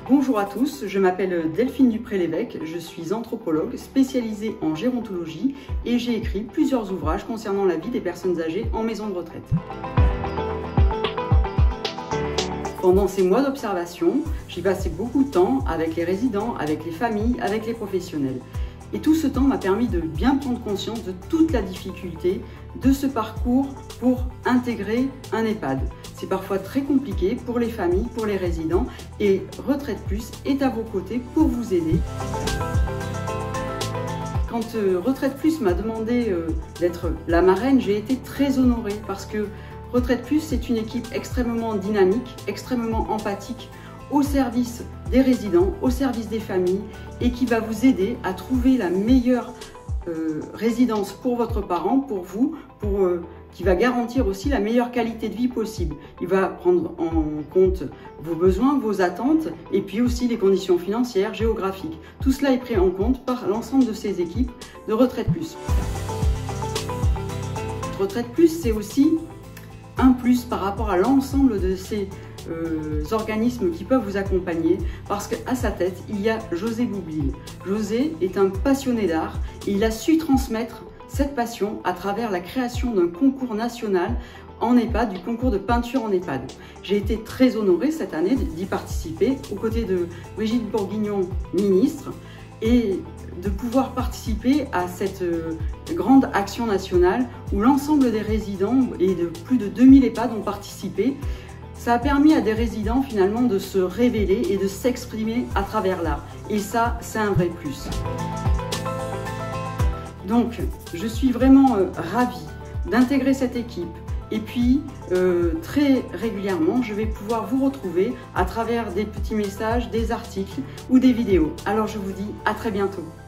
Bonjour à tous, je m'appelle Delphine Dupré-Lévesque, je suis anthropologue spécialisée en gérontologie et j'ai écrit plusieurs ouvrages concernant la vie des personnes âgées en maison de retraite. Pendant ces mois d'observation, j'ai passé beaucoup de temps avec les résidents, avec les familles, avec les professionnels. Et tout ce temps m'a permis de bien prendre conscience de toute la difficulté de ce parcours pour intégrer un EHPAD. C'est parfois très compliqué pour les familles, pour les résidents, et Retraite Plus est à vos côtés pour vous aider. Quand Retraite Plus m'a demandé d'être la marraine, j'ai été très honorée parce que Retraite Plus, c'est une équipe extrêmement dynamique, extrêmement empathique, au service des résidents, au service des familles, et qui va vous aider à trouver la meilleure résidence pour votre parent, pour vous, qui va garantir aussi la meilleure qualité de vie possible. Il va prendre en compte vos besoins, vos attentes, et puis aussi les conditions financières, géographiques. Tout cela est pris en compte par l'ensemble de ces équipes de Retraite Plus. Retraite Plus, c'est aussi un plus par rapport à l'ensemble de ces organismes qui peuvent vous accompagner, parce qu'à sa tête, il y a José Boublil. José est un passionné d'art et il a su transmettre cette passion à travers la création d'un concours national en EHPAD, du concours de peinture en EHPAD. J'ai été très honorée cette année d'y participer aux côtés de Brigitte Bourguignon, ministre, et de pouvoir participer à cette grande action nationale où l'ensemble des résidents et de plus de 2000 EHPAD ont participé. Ça a permis à des résidents finalement de se révéler et de s'exprimer à travers l'art. Et ça, c'est un vrai plus. Donc, je suis vraiment ravie d'intégrer cette équipe. Et puis, très régulièrement, je vais pouvoir vous retrouver à travers des petits messages, des articles ou des vidéos. Alors, je vous dis à très bientôt.